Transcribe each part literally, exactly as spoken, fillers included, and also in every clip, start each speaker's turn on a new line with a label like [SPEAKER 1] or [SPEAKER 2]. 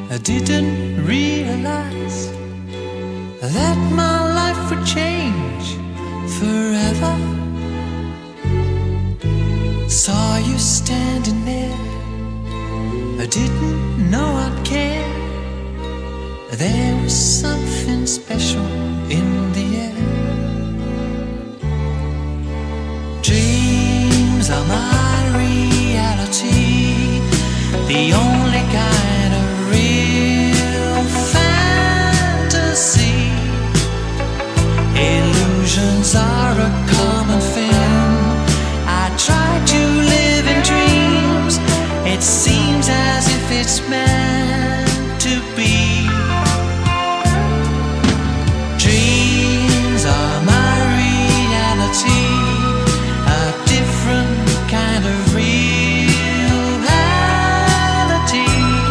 [SPEAKER 1] I didn't realize that my life would change forever. Saw you standing there, I didn't know I'd care. There was something special in the air. Dreams are my reality, the only kind of real fantasy. Illusions are a common thing. I try to live in dreams. It seems as if it's meant to be. Dreams are my reality, a different kind of reality.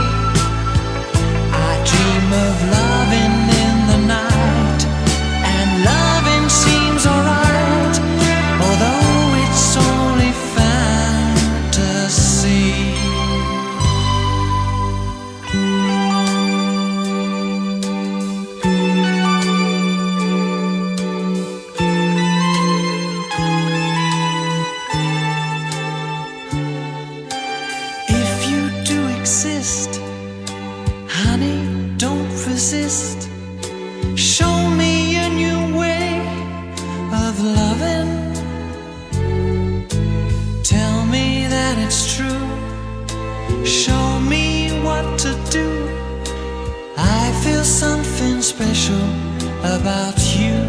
[SPEAKER 1] I dream of loving in the night, and loving seems alright, although it's only fantasy. If you do exist, honey, don't resist. Show me a new way of loving. Tell me that it's true. Show me what to do. I feel something special about you.